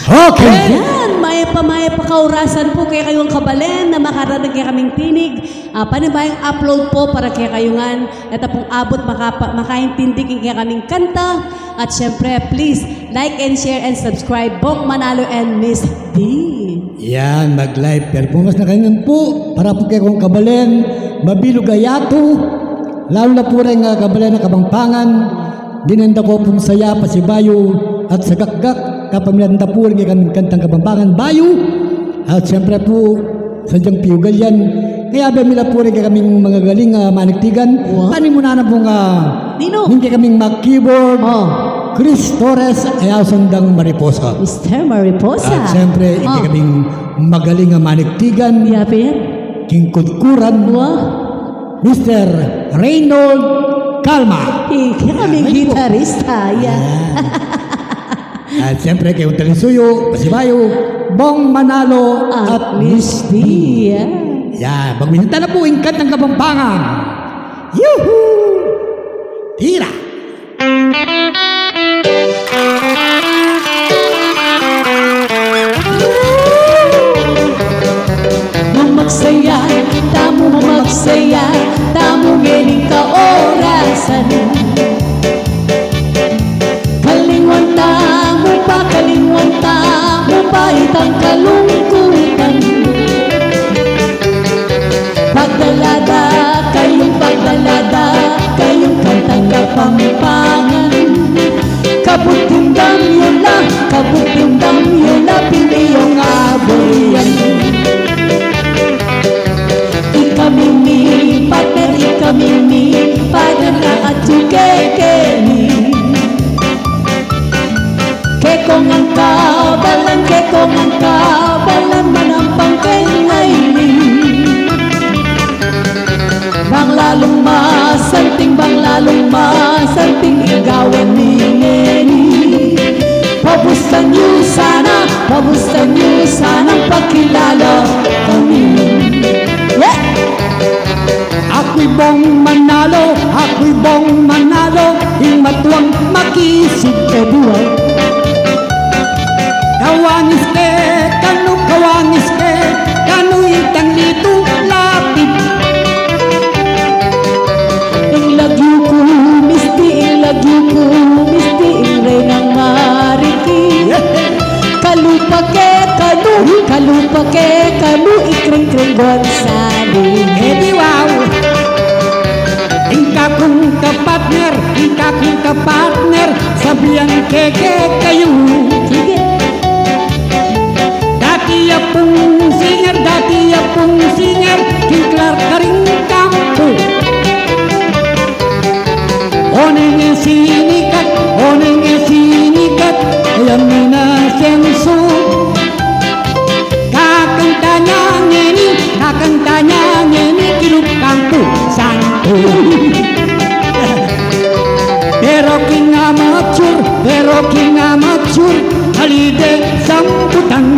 Okay. Ayan, maya pa kaurasan po kaya kayong kabalen na makaradag kaya kaming tinig. Panibayang upload po para kaya kayungan. Ito pong abot makaintindi kaya kaming kanta. At syempre, please like and share and subscribe. Bong Manalo and Miss D. Yan, mag-live performance na kayo po. Para po kayo kong kabalen, mabilog ayato. Lalo na po rin kabalen na kabangpangan. Dinenda ko pong saya, pasibayo at sagakgak. Kapamilanda po rin kaming kantang kabambangan bayo at siyempre po sadyang piugal yan kaya bamila po rin kaming mga galing maniktigan paano muna na pong hindi kaming mag-keyboard Chris Torres ayaw sandang Mariposa Mr. Mariposa at siyempre hindi kaming magaling maniktigan King Kudkuran Mr. Reynold Calma hindi kaming gitarista At siyempre kayong Talisuyo, Pasibayo, Bong Manalo at Miss D. Yan, magminta na po yung kantang kabambangan. Yuhuu! Tira! Magsaya, tamo magsaya, tamo ngayon ka orasan. Kalingwanta mo pa itang kalungkutan pagdalada, kayong kantang kapampangan kabutindang yun na piniyong aboyan ikamimi, partner na at tukekeni Kekong ang kabalan manampang kengaini Bang lalong masanting igawan ni ngeni Pabusan niyo sana pagkilala kami Ako'y Bong Manalo Yung matuwang makisig kabuhay Kawangis ke, kanu itang lito lapit Ilagyo ko, misti, renang mariki Kalupa ke, kanu ikring-kring gonsali wow Ingka kong kapartner Sabihan keke kayo Sige Dati apung singer Kiklar karing kampu Onenge sinikat Yang mina sensu Kakantanya ngeni Kilup kampu santu Pero king amateur Halide sambutan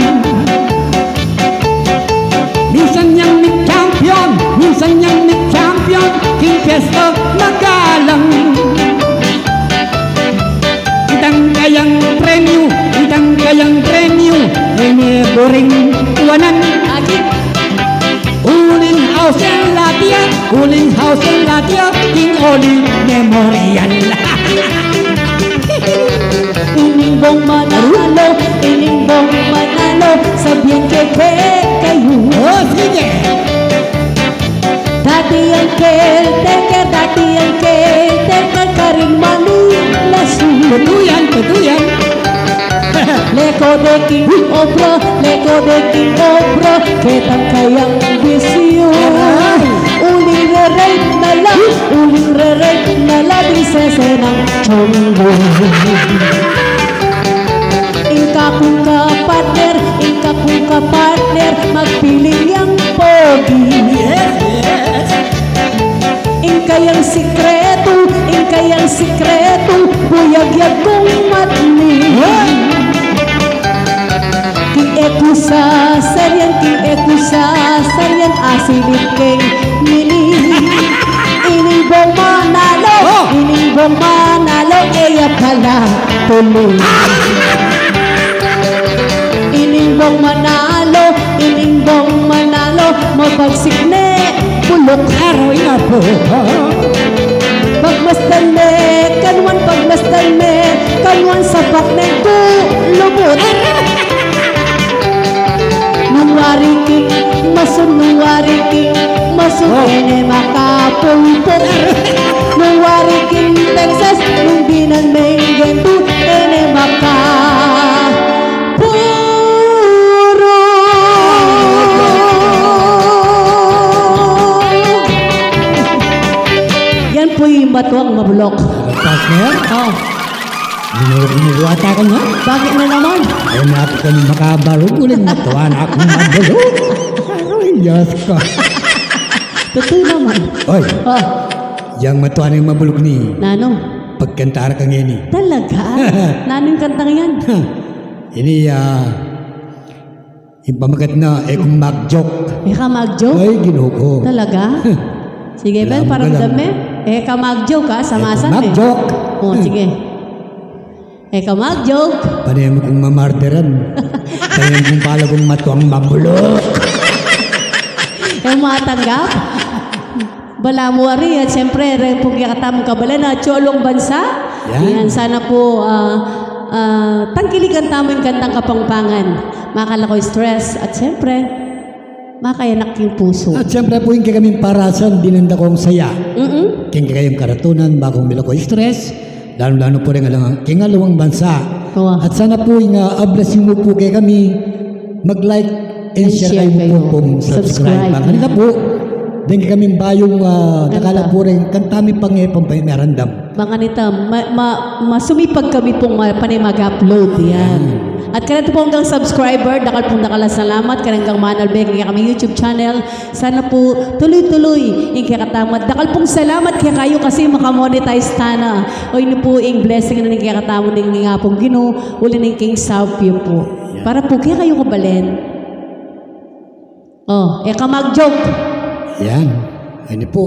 Minsan yang ni champion King Fiesta magalang Itang kayang premyo Ini boring tuanan Uling house and latia King Oli Memorial Ining Bong Manalo Sabihan keke kayo sige Dati ang caretaker karing manilasu Betuyan Leko de king obro Ketang kayang bisyo Uling re-rape na la Prinsese ng Chongo Ingka kong ka-partner Magpiling yang pogi Ingkayang sikreto Buyag-yag kong matni King Eku sa saryan Asilip keng mini Ining Bong Manalo Eya pala tuloy Iningbong manalo, iningbong manalo, mapagsikne, bulok. Aroy na po. Pagmasdan me, kanwan sapak na ito, lubot. Nungwari king, ene makapumpot. Nungwari king Texas, nung binan may gento, ene makapuro. Yan po yung batuang mabulok. Partner? Oh, Binuwata ka niya? bakit na naman? Ayaw na ako kami makabarog ulit. Natuwa na akong mabulok. Aroy, Diyos ko. Totoo naman. Oy, Oh, yang matuwa na yung mabulok ni Nanong, pagkantara ka ngayon eh. talaga? Nanong kantang yan? Ini yung pamagat na kung mag-joke. May ka mag-joke? Ay, ginoo ko. Talaga? Sige, Ben, Alam mo parang ka lang. dami. Ka mag-joke ha, samasan eh. Mag-joke. Oo, sige. Ka mag-joke. Panay mo kong mamarteran. Panay mo kong pala kong matuwang mabulok. Matanggap. Bala mo ari at siyempre rin po kakatamang kabalan na tsolong bansa. Yan. Yan, sana po tangkilikan tamo yung kantang kapangpangan. Makala ko stress at siyempre makayanak yung puso. At siyempre po yung kaming parasan, dinanda kong saya. Mm-mm. Kayong karatunan, bakong mila ko stress. Lalo-lalo po rin alang kingalawang bansa. Oo. At sana po yung blessing mo po kay kami, mag-like and share share kayo kayo. po kung subscribe. Subscribe. Kanila po, din kami bayong nakala po rin, kantami pang merandam. Mga nita, masumipag kami pong panay mag-upload yan. At kanito po hanggang subscriber, dakal pong salamat, kananggang manalbeg, kaya kami YouTube channel. Sana po tuloy-tuloy, yung kakatamat. Dakal pong salamat kaya kayo kasi makamonetize tana. O yun po yung blessing na kaya katamat ng nga pong gino, uli ng king Salpio po. Para po kaya kayo kabalen. Oh, ka mag-joke. Yan. Ano po.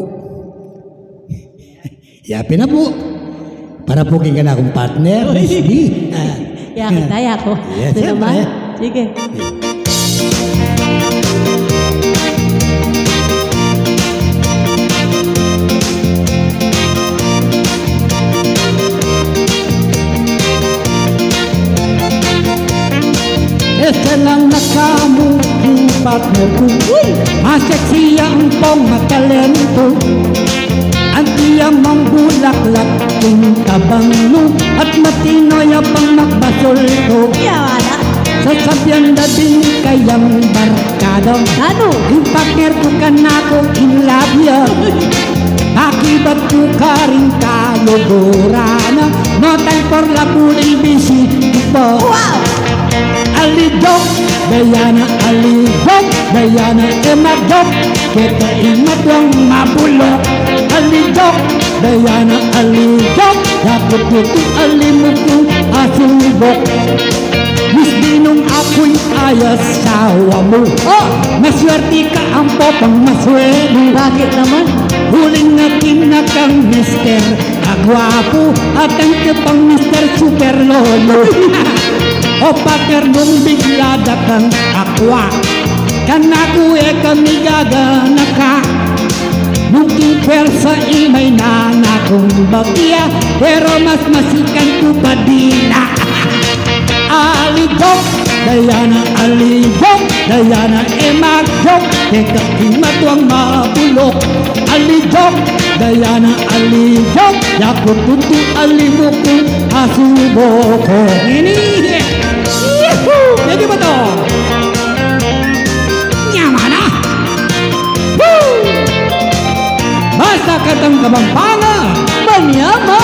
Yapi na po. Para po king ka na akong partner. Sige. Kaya ko. Yes, Ito naman. siyempre. Sige. Ese lang nakamu yung partner ko. Maseksi ang pong matalento. Ang tiyang mambulaklak yung kabangno. At matinoy pang magbasol ko. Yawana. Sasabyan na din kayang barkada. Ano? Yung partner ko ka na ko in love ya. Akibat ko ka rin tayo gorana. No time for lapuling busy po. Wow! Alidok, Dayana alidok, Dayana emadok, kita imat yung mabulok. Alidok, Dayana alidok, dapat puti alimukong asubok. Gusto nung ako'y ayas sawa mo. Oh! Maswerte ka ang popang maswelo. Bakit naman? Huling natin na kang mister agwapo at ang kapang mister super lolo. O paker nung bigla dakang akwa kanaku kami gagana ka. Mungkin pwersa imay na kong bagya pero mas masikan ko badila. Alidok, Dayana alidok, Dayana emagdok, teka imatuang mabulok. Alidok, Dayana alidok, yakot tutu alimoko asuboko. Ini, yuhu, jadi ba to? Nyamana? Woo! Basta katang kabampangan, Manyama!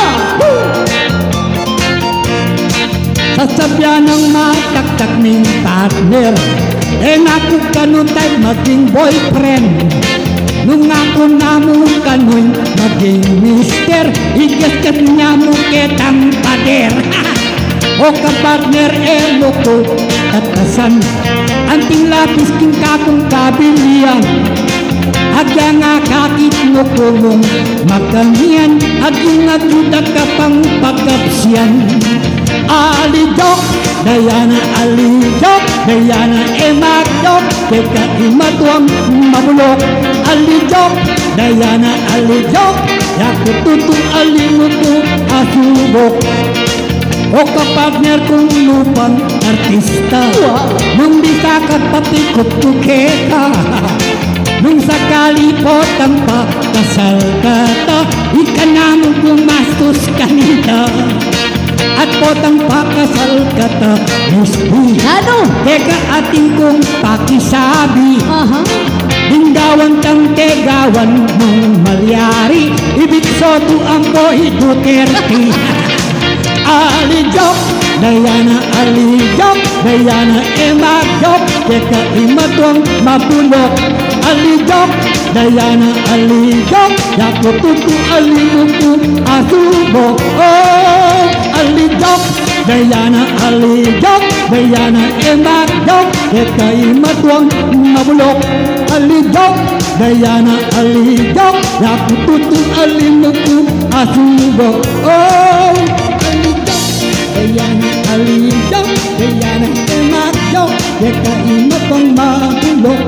sasabyan ng mataktak ning partner. Naku kanutay maging boyfriend. Nung ako namu kanoy maging mister. Igaskat niya mo ketang pader. O kapartner mo ko tatasan. Anting lapis king kakong kabiliyan. agya nga kakit mo kumong makamian, aging aguda ka pang pagkapsyan. Alijok, Dayana alijok, Dayana emakjok, keka imatuang mabulok. Alijok, Dayana alijok, yaku tutu alimutu asubok. O kapagner kong lupang artista, nung bisa ka patikot kukeka. Nung sakali po tampa kasal kata, ikan namin gumastos kanita. At potang pakasal kata Misty. Ano? Teka ating kong pakisabi, Dinggawan tang tegawan mong malyari, ibig soto ang boy Duterte. Alijok, Dayana alijok, Dayana emakjok, teka imatuang mabulok. Alijok, Dayana alijok, yaku tutu alimutu asubok. Oh, alijok, Dayana alijok, Dayana emakjok, teka imatuang mabulok. Alijok, Dayana alijok, yaku tutu alimutu asubok. Oh, alijok, Dayana alijok, Dayana emakjok, teka imatuang mabulok.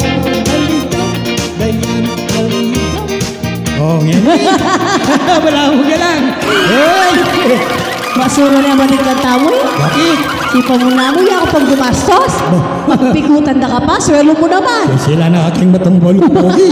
Oh, ngayon. Wala mo ka lang. Hey! Masuro na naman yung kanta mo eh. Bakit? Sipa mo na mo, yan pang gumastos. Magpikutan na ka pa, swelo mo naman. Sila na aking matumbol pogi.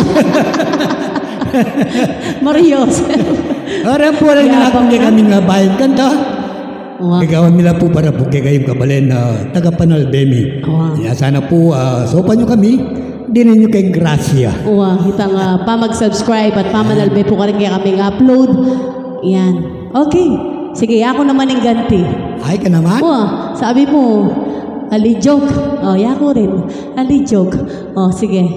Marios. Ara po rin na akong kaming bayan kanta. Wow. Ikawan nila po para po kayong kabalen na taga-Panalbemi. Wow. Kaya sana po, sopan nyo kami. Dinin nyo kay Gracia. Uwa, kita nga pa mag-subscribe at pamanalbe po ka rin kaya kaming upload. Yan. Okay. Sige, ako naman yung ganti. Ay ka naman? Uwa, sabi mo, alijok. O, ako rin. Alijok. O, sige.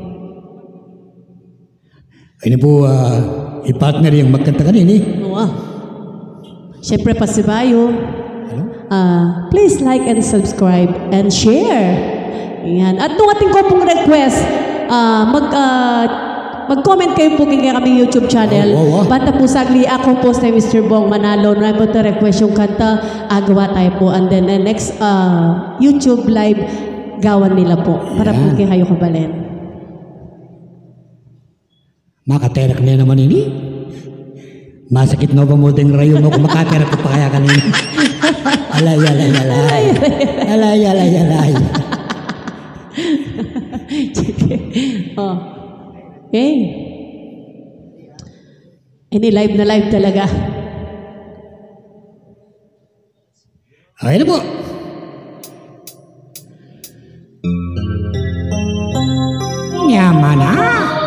Ayun po, i-partner yung magkanta kanini. Uwa. Siyempre, pasibayo. Please like and subscribe and share. Yan. At nung ating ko pong request, mag-comment kayo po kaya kami YouTube channel. Bata po sagli, ako po sa Mr. Bong Manalo. Na po request yung kanta, gawa tayo po. And then the next YouTube live, gawan nila po. Para po kayo kabalen. Makaterak na naman ini. Masakit na ba mo din rayo mo kung makaterak ko pa kaya kanina. Alay, alay, alay. Alay, alay, alay. Oh. Okay. Ini live na live talaga. Okay na po. Yaman na.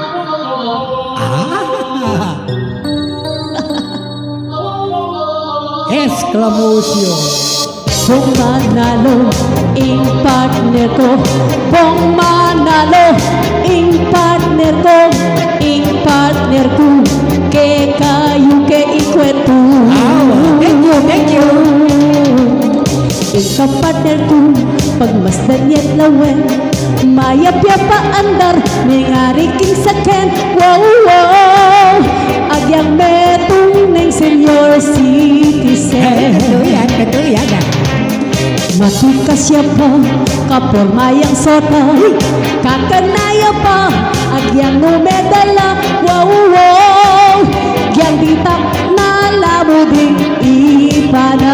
Exclamation. Kung manalo, ing partner ko. Kung manalo, ing partner ko. Ing partner ko. Ke kayo ke ikwento. Thank you, thank you. Ing partner ko, pagmasdan yet lawen. Mayapya pa andar, ningari king saken. Wow, wow. Agyang metong ng senior citizen. Katuyan. Matuka siya pa, kaporma yang sota. Kakanaya pa, agyang numedala. Wow, wow. Gyang ditak na lamuding ipana.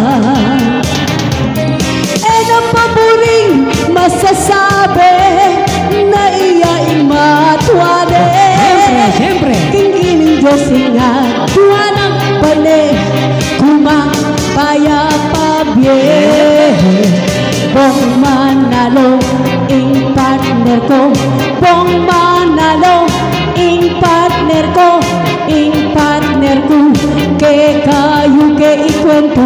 Na paboring masasabi na iyaing matwade. Siyempre. Kingkining Diyos nga tuwanang pali kumapaya pabye. Bong manalo ing partner ko. Bong manalo ing partner ko. Ing partner ko. Ke kayo ke ikwento.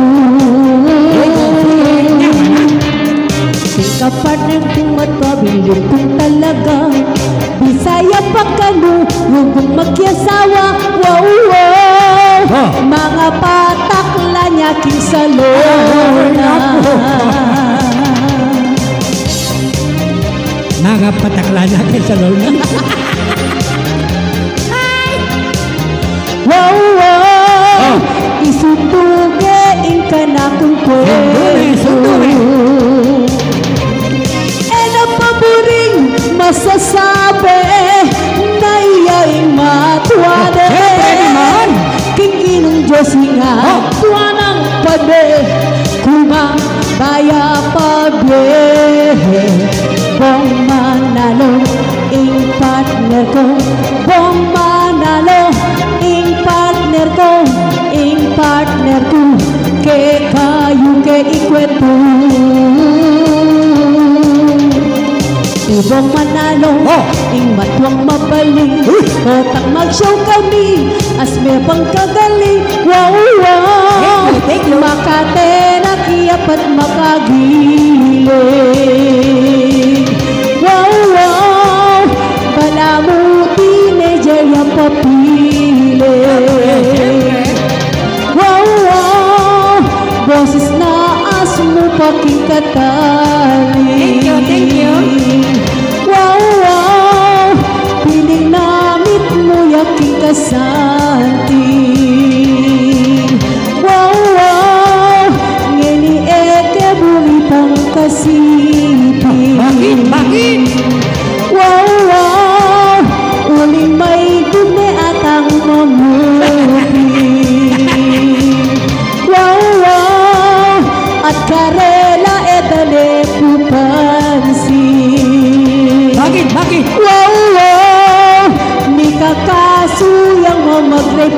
Kapartner kong matpabiling kong talaga. Bisaya pa kamo, huwag kong magkiasawa. Wow, wow. Mga patakla niya king sa lona. Mga patakla niya king sa lona. tutugein ka na kung kwento. Ano pa buring masasabi na iya'y matuwade? Kikinong Diyos nga tuwanang pade kumabaya pagbe. Bong manalo ing partner ko, bong manalo ing partner ko, ing partner ko, ke kayo ke ikwento. Ibong manalo, ing matwang mabaling, otak mag-show kami, as may pang kagaling. Wow, wow, Makate na kiyap at makagiling. Wow, wow, palamuti ni Jaya papili. Wow, wow, boses na asmo paking katali. Thank you. Wow, wow, piling namit mo yaking kasanti. Wow, wow, ngini eke bumitang kasipi. Bakit? Wow, wow, uling may dune atang mamuti. Wow, wow, at karela edale pupansin. Bakit? Wow, wow, ni kakasuyang mamagrep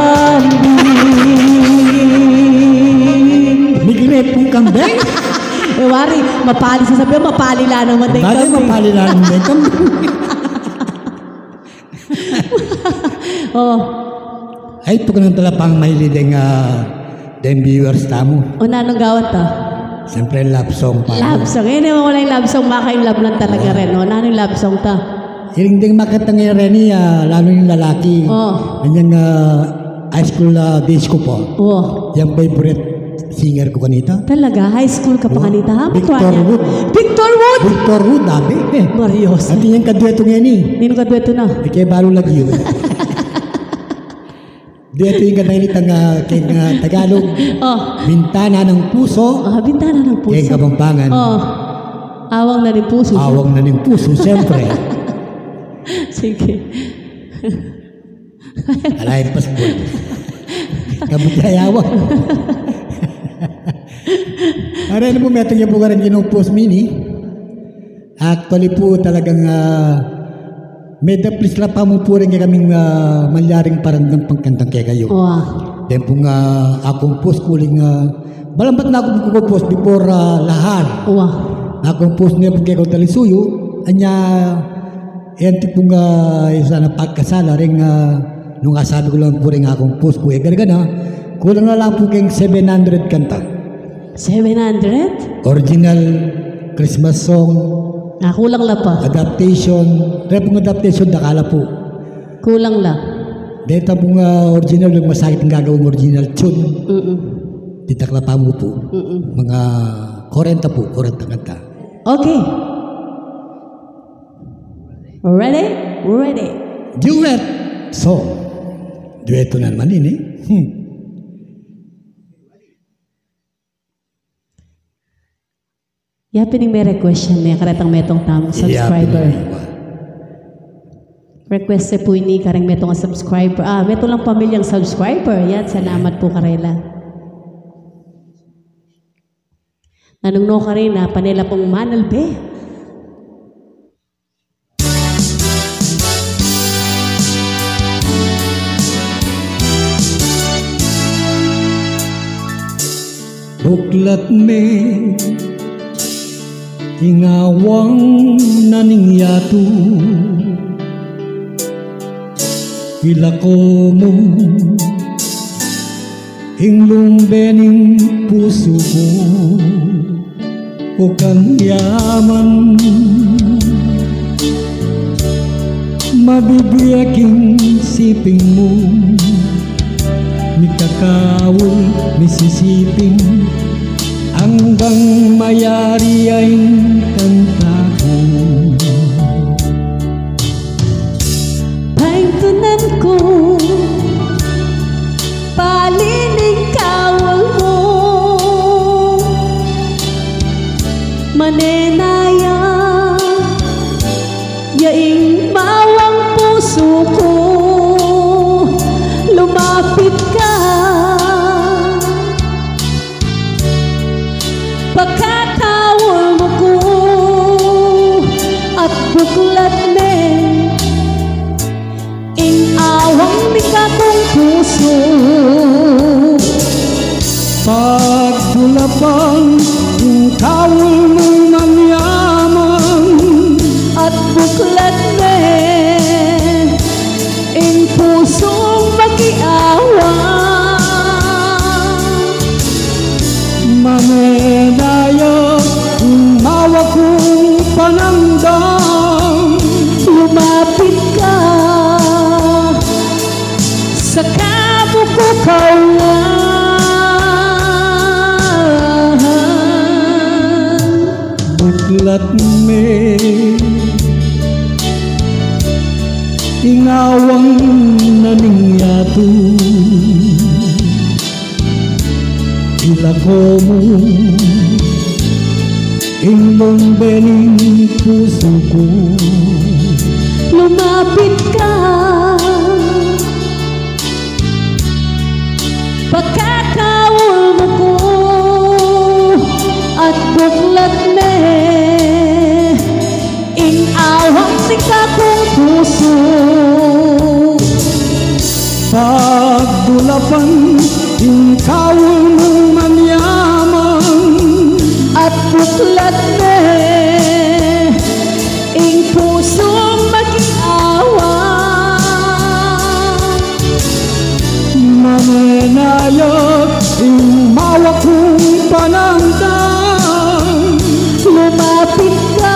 kambing. Migrate pong kambing? Wari, mapali sasabihin, mapali lang naman din Bagay kambing. mapalilan mo din kambing. Oh, Ay, ito ka nang talapang mahilideng den viewers tamo. una nung gawat to? Siyempre, love song pa. Love song. Eh, naman wala yung love song, makain love lang talaga rin. No? Ano yung love song to? Hiling ding makita ngayon rin lalo yung lalaki. Oh. Kanyang high school disco po. Oh. Yung favorite singer ko kanita. Talaga? High school ka pa kanita, ha? Victor Bitwanya. Wood. Victor Wood! Victor Wood, dabi. Marios. At yung kadueto ngayon Nino ka dueto na? Kaya balo lagi yun. Dueto yung kanilitang Tagalog. Oh. Bintana ng puso. Bintana ng puso. Kaya Kapampangan. Oh. Awang na ng puso. Awang na ng puso, siyempre. Sige. Alayin passport. Kabutayawang. Aray na po, metong yung po ka rin post mini. Actually po talagang may daplis lang pa mo po rin kaming malyaring parang ng pangkantang kaya kayo. Wow. Then po akong post ko rin balambat na ako post before lahar. Wow. Akong post niya po kaya kong talisuyo. Anya, enti po isa na pagkasala rin nung sabi ko lang po rin akong post ko. Gargana, kulang na lang po kayong 700 kanta. 700? Original Christmas song, Kulang lang pa. adaptation, repong adaptation, nakala po. Kulang lang. Dito pong original, yung masakit ang gagawang original tune. Titakla pa mo po. Mga 40 po, 40 kanta. Okay. Ready? Ready. Duet song. Dueto na naman yun Yapining may request yan, may karetang metong tamang subscriber. Request po ini kareng metong subscriber. Meto lang pamilyang subscriber. Yan, salamat po karela. Nanong no ka rin panela pong manalbe. Buklat me ingawang naningyatu ilako mo hinglumbening puso ko o kang yaman mabibiyaking siping mo mikakawol misisiping hanggang mayari ay kanta ko. Paingtunan ko, palinig ka Pagdulapang yung kawal mong manyaman at buklat na ang pusong mag-iawa. Mamenaya yung mawa kong panamdam. Lumapit ka sa kabuko kaulan. Buklat me ingawang naningyato ilako mo ingbong bening puso ko. Lumapit ka, pagkakawal mo ko at buklat na awang sika kong puso. Pagdulapan yung kawal mong manyaman at buklat na ang pusong mag-iawa. Mamenayag yung mawa kong panamdam. Lumapit ka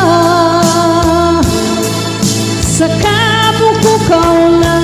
sa kabuko kaulan.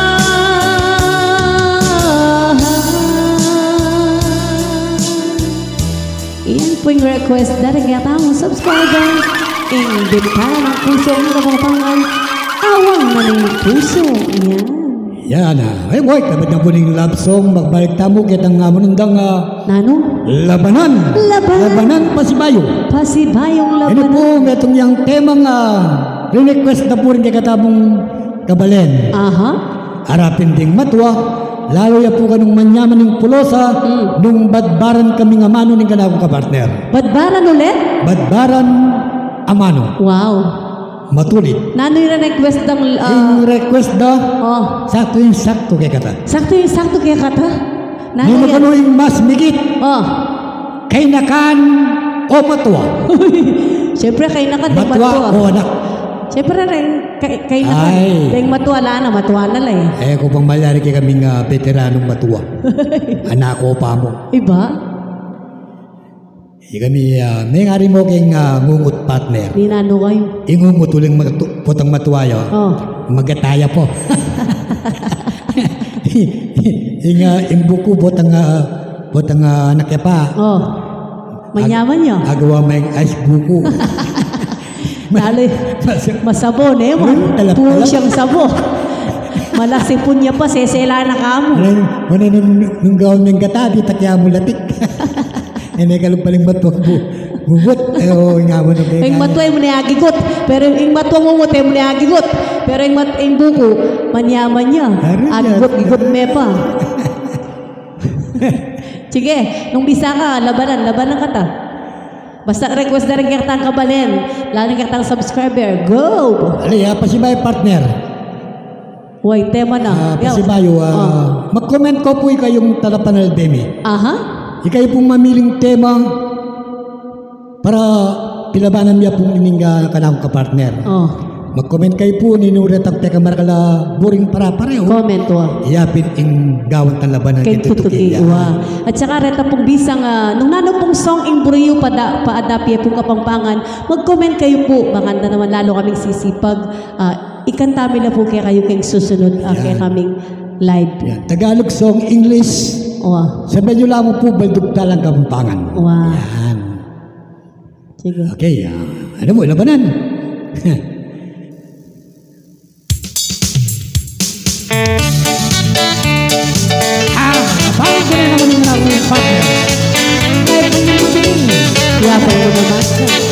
Iyan po yung request dari kaya tamang subscriber. Imbitahan ang puso ng kapangan. Awang maning puso. Iyan. Yan ay boy, kapit na po ng love song, magbalik tamo kitang manundang Nano? labanan. Labanan Pasibayo. Pasibayong Ano labanan. po, metong yung temang request na po rin kay katabong kabalen. Aha. Harapin ding matwa, lalo ya po kanong manyaman ng pulosa, nung badbaran kami nga mano ng kanakong kapartner. Badbaran ulit? Badbaran amano, Wow. matulit. Nano yung request ng... Yung request da, oh. sakto yung sakto kay kata. Sakto yung sakto kaya kata. Nano Nung yan? magano yung mas migit, Oh. kay nakan o matwa. Siyempre, kayo na ka, ding Matwa matuwa. o anak. Siyempre, kayo na ka, Ay. ding matuwa na, matuwa na lang Eh, kung pang malyari kay kaming veteranong matwa. Anak ko pa mo. Iba? Kami, may nga rin mo kayong ngungut partner. Di nano kayo. Ingungut uling putang matuwayo. Oh. Magataya po. Imbuko botang nakapa. Oh. Manyaman nyo. Agawa may ice buko. Lalo, masabo na yun. Talap-talap. Puro siyang sabo. Malasipon niya pa, sesela na kamo. Wala nung gawin ng katabi, takya mo latik. Hindi ka lang paling matwag bugot. Oo, nga mo na kayo. Yung matwa mo na agigot. Pero yung matwa mo mo na agigot. Pero yung buko, manyaman niya. Agigot-gigot me pa. Sige, nung bisa ka, labanan ka ta. Basta request na rin kitang kabalen. Lalo kitang subscriber. Go! Alay, Pasibay partner. Uy, tema na. Pasibayo, mag-comment ko po kayong talapanal demi. Aha. Ikay pong mamiling tema para pilabanan niya pong ining kanang kapartner. Oh. Mag-comment kayo po, ninuret ang teka markala buring para pareho. Comment wa. Iyapin ing gawang talabanan Kay tutuki wa. At saka reta pong bisang nung nano pong song ing buriyo paadapye pong kapampangan, mag-comment kayo po. Maganda naman lalo kaming sisipag. Ikantami na po kaya kayo kayong susunod kaya kaming live. Yan. Tagalog song, English. Wow. Sabihin nyo lang po, baldugta lang kapampangan. Wow. Yan. Sige. Okay, ano mo, labanan. Bago ko na naman yung naging partner. Ay, kanyang magaling. Yapan mo naman.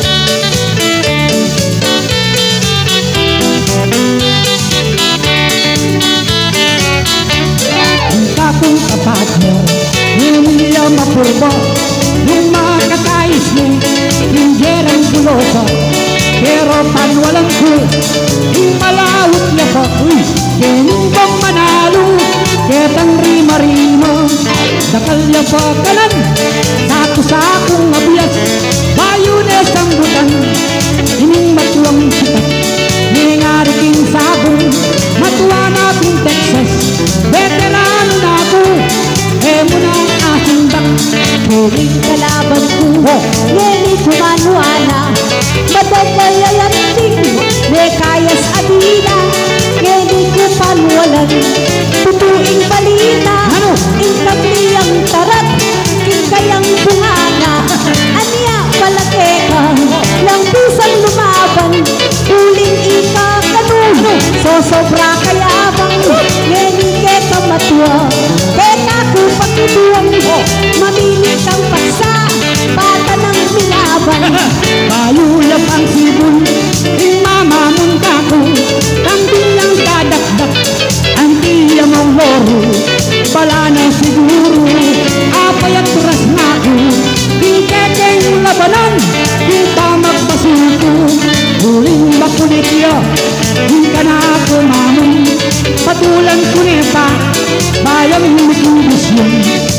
Ang takong kapartner, hindi niya mapurbo. Yung mga kakais mo, hindi rin bulosa. Pero pag walang ko, yung malawot niya pa. Uy, ganun bang manalo? Ketang rima-rima, dakal niya pa kalan. Sa ako sa akong abiyas, bayo na sambutan, ining matuwang sikat, ningariking sabong, matuwa na ping Texas, veterano na ako, mo na ang aking bak. Huling kalaban ko, ngeni kumanuana, madagayalanting, may kayas adina, ngeni ko panuwalan, tutuing balita, ingkamiyang tarat, kikayang bunganga, anya palake ka, lang pisang lumaban, huling ika kanun, so sobra kayabang, ngeni keta matuwa, keta ko pakibuwang mo, mamili kang paksa, bata ng milaban. Bayulap ang sibol, imamamun ka ko, kambing ang dadakdak, ang tiya mong loro, bala na siguro, apay at turas na ko, hingketeng labanan, di pa magpasuko, huling bakulit hingka na ako mamon, patulan ko pa, bayang humikubis yun,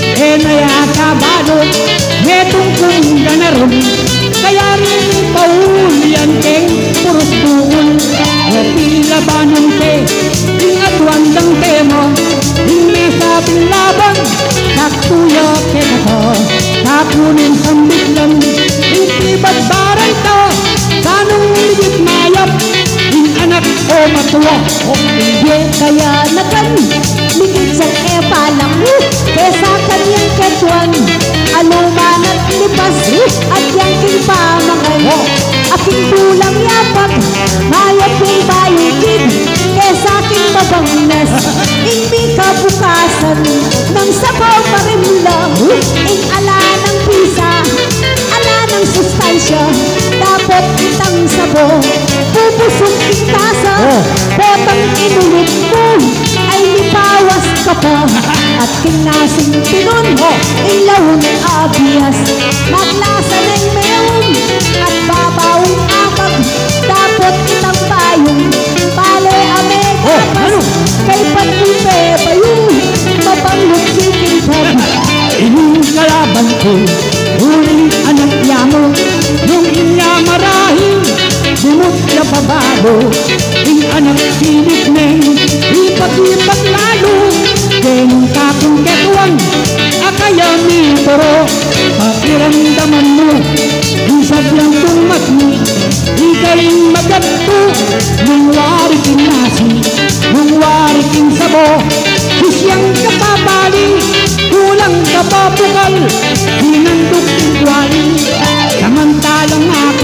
nayakabado, metong kong ganaron, kaya rin paulian keng puros buon, tila banon ke, ingatuan ng tema, ingmesa pinlaban, kaktuya ke kato, kakunin sambitlan, ingtibat baray to, sanong ligit mayap, anak o matuwa o hindi kaya nakan ligid sa epalang kesa kanyang ketuan aluman at lipas at yang king pamangan aking tulang yapak mayat kong bayukid kesa king mabangnes ingmi kabukasan ng sabaw parimlang ing ala ng pisa ala ng sustansya dapat kitang sabo pupusong tasa, botang inulog mo, ay lipawas ka pa. At kinasing pinon mo, ilaw ng abiyas, maglasa ng meon, at babawang apag, dapat kitang payong, pale ame kapas, kay pag-ipe bayong, mapanglot siking pag. Ining kalaban ko, huling anak niya mo, nung inya marahil, bumot na pabado, ing anak sinig neng, ipat-ipat lalo, ganun kakong ketuan, akaya mi toro, pakiramdaman mo, isag lang tumat mo, ikaling magatto, nung wariking nasi, nung wariking sabo, isyang kapabali, kulang kapapukal, hinandok ng kwali, samantalang ako,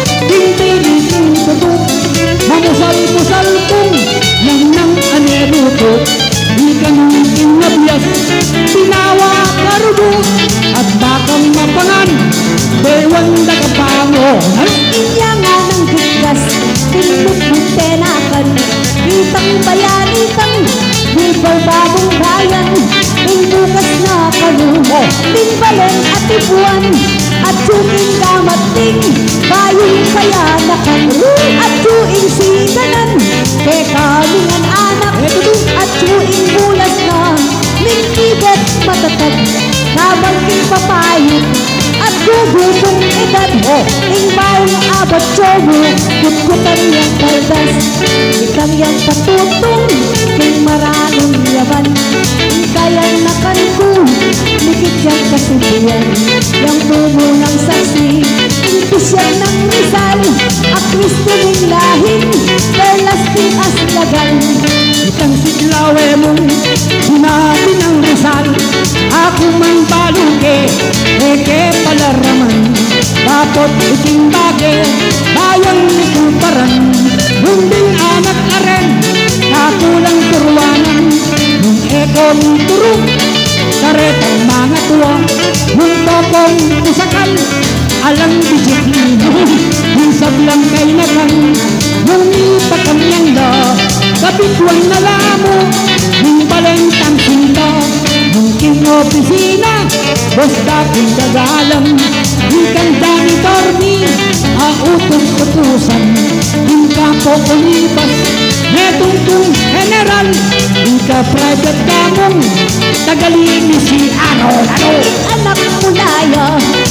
hindi tutok, mamusal-musal kong yang nang aneruto, di ganun inabiyas, pinawa karudo, at bakang mapangan, bewan na kapango. Inya nga ng biglas, pinuput-tenakan, itang bayan, itang bubal bagong bayan, bukas na kanumo, limbalen at ibuan, at tuwing kamating, bayong kayanakan, at tuwing siganan, kay kalingan anak, at tuwing bulas na, mingkibet matatag, kabangking papayot, at gugutong edad, ing bayong abat tsobo, kutkutan niyang kaldas, ikang yang patutong, king maraming yaman, kaya nakan ko, likit yang kasubuan, yang tubo ng saksi, impisyan ng Rizal, at Kristo ng lahing, perlasting aslagan. Itang siglawe mong sinabi ng Rizal, ako mang baluke, eke palaraman, dapat iting bage, bayang ikuparan, hunding anak aren, kakulang turuanan, nung eko turong, karetang mga tuwa, nung tokong usakan, alang bijik nino, nung sablang kay nakan, nung ipakamyang da, kapituan na lamo, nung balentang sinta, nung king-opisina, bos dating dagalang, ikan janitor ni, autos-utusan, yung kapo ulibas, netong general, ika private damong, tagalini si Aaron. Anak mulaya,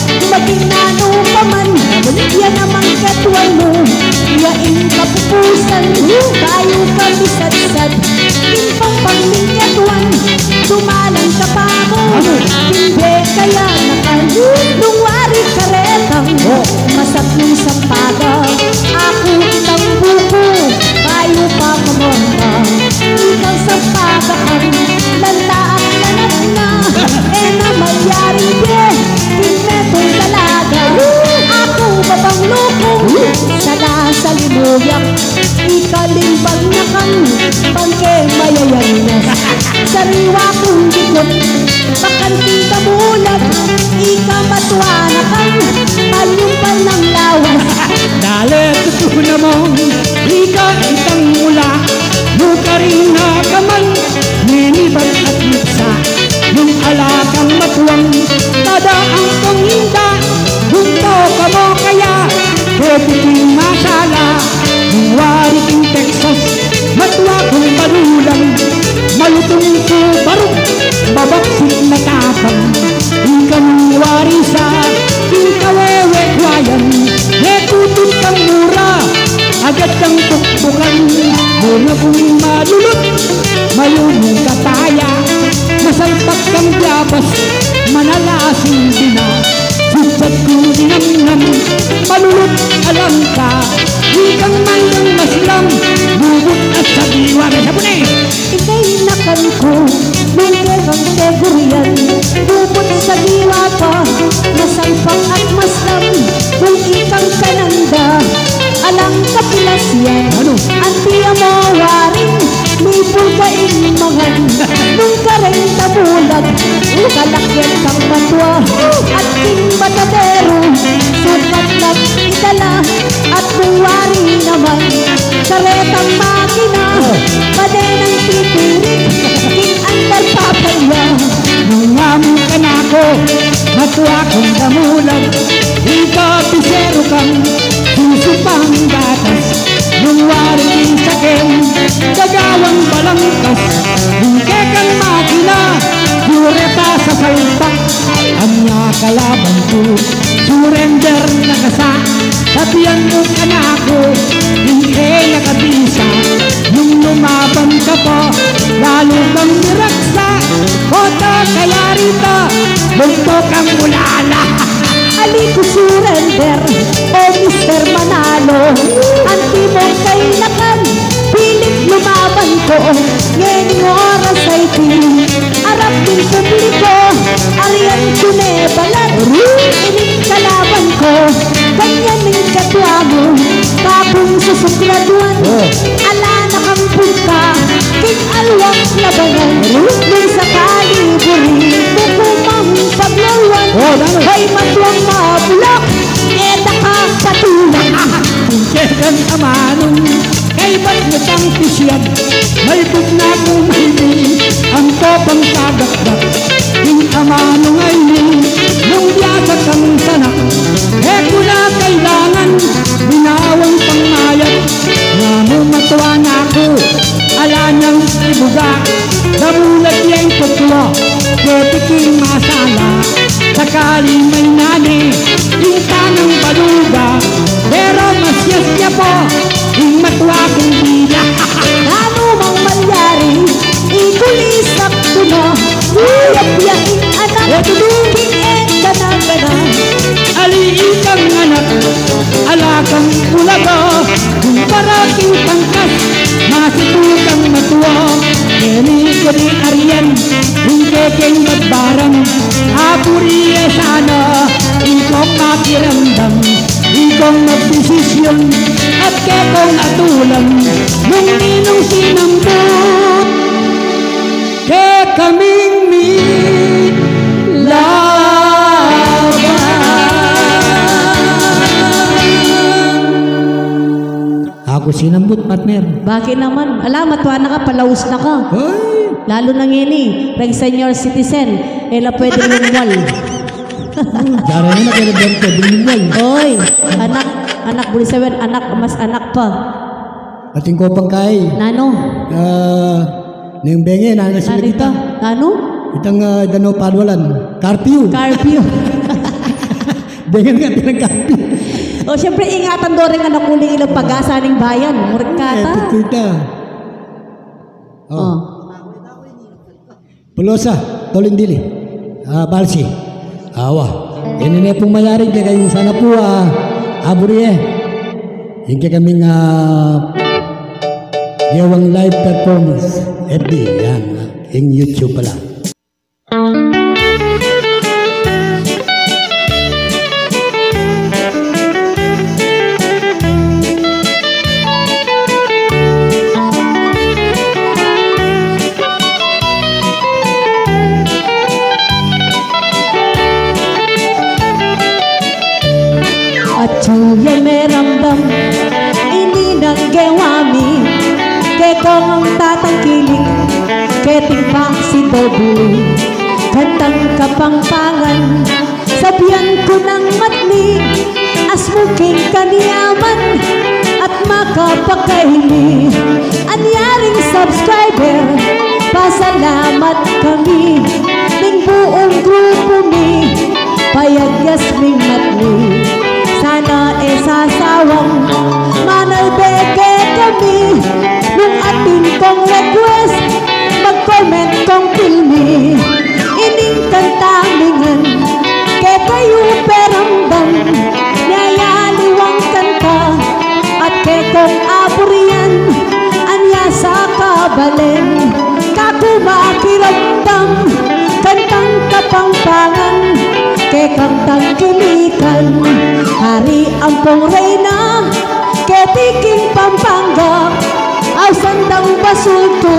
matuan mo, yaing kapupusan, tayo kami sadsad, timpang pangminyatuan, dumalang ka pa mo, hindi kaya nakalungwari karetang, masapling sampaga, ako itang buko, tayo pa kamonda, ikaw sampaga ang lanta at lanat na, na mayari kinetong dalaga, ako babang lukong, sana sa limuyak, ikalimbang na kang pangke mayayanas, sariwa kong dikot, bakanting kamulag, ikamatuwa na kang palumpal ng lawas. Dali, tutuna mo, ika itang mula, muka rin na kaman, niniban at lipsa, yung alagang matuwang, tadaang kong hinda, bunto ka mo kaya, pwedeng masala, yung wari king Texas, matuwa kong balulang, malutong ko barong, babaksik na tapang, ika ng wari sa, ika wewe kwayan, netutut kang mura, agad kang tukbukan, muna kong malulot, mayunong kataya, masalpak kang yabas, manalasing dina, susad ko dinamnam, malulot alam ka, ikang mandang maslam, bubot at sabiwa na sabunay. Ika'y nakan ko, nung kevang tegurian, bubot sa diwa pa, masalpak at maslam, kung ikang kananda, alang kapilas yan, anti amawarin, may pulkain mangan, nung kareng tabulag, kalakyan kang matwa, at king matadero, sukat lang itala, at kung wari naman, karetang makina, padenang titirik, king andar papaya, Nung among kanako, matuwa kong damulag, ikapisero kang, susupang gatas, nung waring sakin, gagawang balangkas, hingke kang makina, yureta sa salpak, ang kalaban ko, surrender na kasa, sabihan mo kanako, hingke nakabisa, nung lumaban ka pa, lalo kang niraksa, kota kaya rita, bunto kang ulala. ali ko surrender, o Mr. Manalo, anti mo kay nakan, pilit lumaban ko, ngayon oras ay tin, arap din publiko, ariyan tunebalat, inig kalaban ko, ganyan ng katwa mo, kapong susukladuan, ala na kang punta, king alwang labanan, nung sa kaliburi, kukumang paglulwan, ay matwang mabulak, eta ka patulang. Kailan amanong, kay ba't natang pisyag, may bugna kong hindi, ang topang sagakdak, yung amanong ay ni, nung biyasa kang sanak, eto na kailangan, binawang pangayat, nga mo matuwa na ako, ala niyang ibuga, namulat niyang tutlo, ketiking masala, sakaling may nani, inta ng baluga, pero masyas niya po, yung matuwa kong bila. Ano mang malyari, ikulisak ko na, uyap-yaing anak, king gana-gana. Aliitang anak, alakang ulaga, kung parating pangkas, masitutang matuwa, kini-kini ariyan, hindi keng magbarang, apuriya sana, ikong makiramdam, ikong magdesisyon, at kekong atulang, nung ninong sinambut, ke kaming Ako sinambut, partner. Bakit naman? Ala, matuwa na ka, palaus na ka. Ay! Lalo na ngini, pag senior citizen, na pwede lumwal. Jara na naglalabang ko, bilinwal. Oy, anak, bulisawan, anak, mas anak pa. Ating ko pang kay. Nano? Nang bengi, nana sila Nano kita. Nano? Itang dano padwalan. Carpio. Carpio. Dengan nga tinang carpio. O, syempre, ingatan do rin nga nakuling ilang pag-asa ng bayan. Murid kata. Tita. Oh. Pulosa, Tolindili, Balsi, Awa. Yan na pong mayaring kaya yung sana po, Aburiye. Yung kaya kaming gawang live performance, FB, yan, yung YouTube pala. At suya meramdam ini nang gewami ke kong ang tatangkilik keting paksi dobu kantang kapangpangan sabihan ko ng matni as muking kaniyaman at makapakaili anyaring subscriber pasalamat kami ning buong grupo mi payagyas ming matni sana sasawang manalbeke kami nung atin kong request mag-comment kong pilmi ining kantamingan kay kayo peramdam nayaliwang kanta at kay kong aburian anya sa kabalen kakumakiramdam kantang kapangpangan kay kantang kilikan hari ampong reyna kay tiking pampanga aw sandang basulto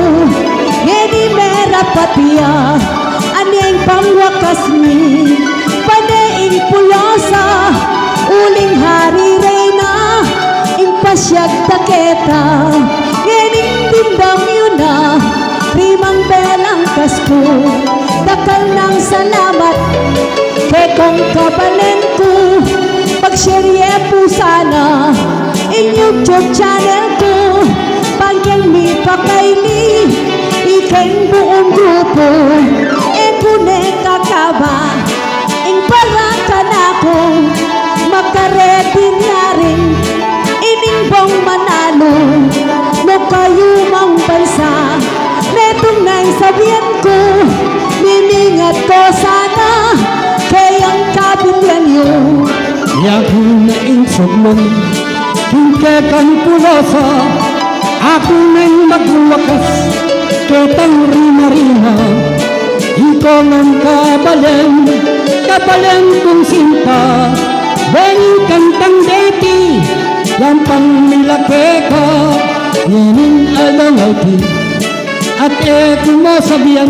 ngeni merapatia aneng pangwakas mi paneing pulosa uling hari reyna ing pasyag taketa ngening tindang yun na rimang belang kasko dakal ng salamat kay kong kabalen ko pag-share po sana in YouTube channel ko pagyan mi pakaili ikeng buong grupo e kune kakaba ing para ka na ko makaredy na rin ining bong manalo no kayo mang bansa netong nang sabihan ko miningat ko sana kayang kabilyan yun Yaku na insuglong Kingke kang pulosa Ako na'y magwakas Ketang rina-rina Ikaw ng kabalen Kabalen kong sinta Bening kantang deti Yang pang nilake ka Yening alangawti At mo sabihan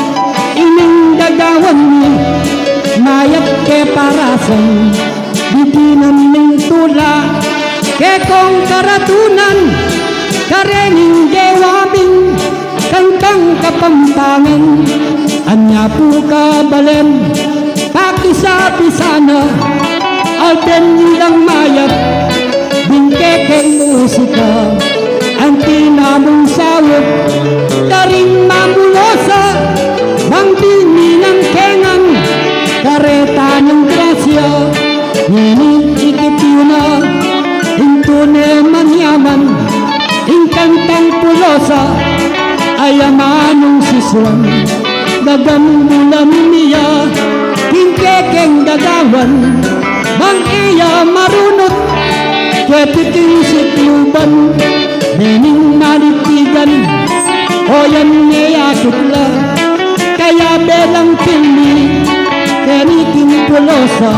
Ining dagawan mo Mayat ke parasan Di naming tula ke kong karatunan karening gewaming kantang kapampangan anya po kabalen pakisa-pisana alden nilang mayat bingkekeng musika ang tinamong sawot daring mamulosa bang ng kengang kareta ng grasya Nini ikit yun na Intune manyaman Ingkantang pulosa Ayamanong siswan Dagambulan niya Kingkekeng dagawan Bang iya marunot Ketiting sikluban Nening malitigan Oyan niya kitla Kaya belang pili Keniking pulosa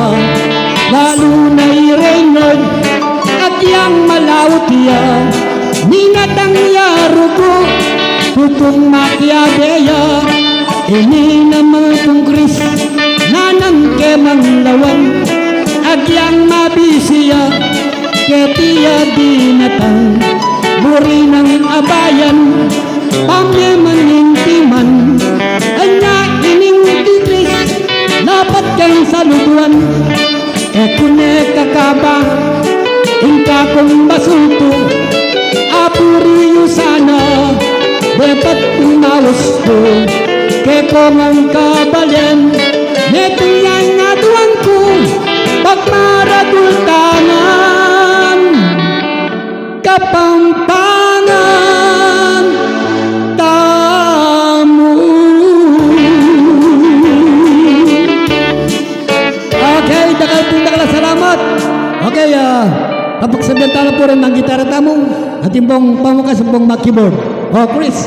Lalo na'y Reynard at yang malawot ya Ninatang yarugo tutong makyadeya Ini naman kong Chris nanang kemang lawan At yang mabisiya ketiya dinatang Buri ng abayan pamemanintiman Anya ining titris dapat kang saluduan Ekune kakaba Ingka kong basulto Apuriyo sana Dapat tumawas ko Kekong ang kabalen Netong yang aduan ko Pagmaradul ka na Kapampangan tamu. Okay, dakal salamat. Okay, kapagsabihan po rin ng gitara tamo at yung pong pamukas pong keyboard. Oh, Chris.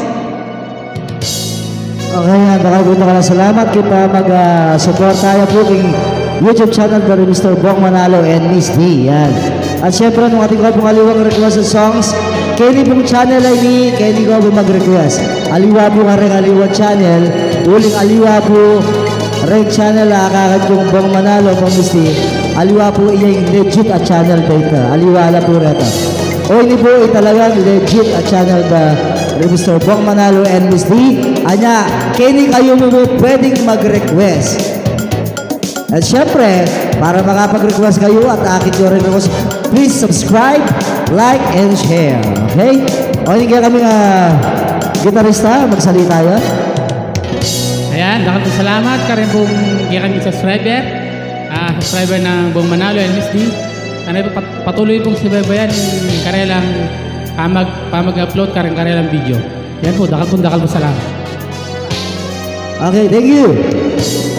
Okay, dakal salamat kita mag-support tayo po king YouTube channel dari Mr. Bong Manalo and Miss D. Yan. At syempre, nung ating ko pong aliwang request sa songs, Kenny pong channel ay ni Kenny ko po mag-request. Aliwa po nga rin aliwa channel, uling aliwa po red channel kakad yung Bong Manalo pong Miss D. Aliwa po iya yung legit at channel data. Aliwa ala po rito. O ini po ay talagang legit at channel da Mr. Bong Manalo and Miss D. Anya, Kenny kayo mo po pwedeng mag-request. At syempre, para makapag-request kayo at akit yung request, please subscribe, like, and share. Okay? O hindi kaya kami gitarista, magsalita yan. Ayan, dapat po salamat ka rin pong kami subscriber ng Bong Manalo and Miss D. Ano po patuloy pong sibaybayan yung karelang pamag-upload karelang video. Yan po, dakal po salamat. Okay, thank you.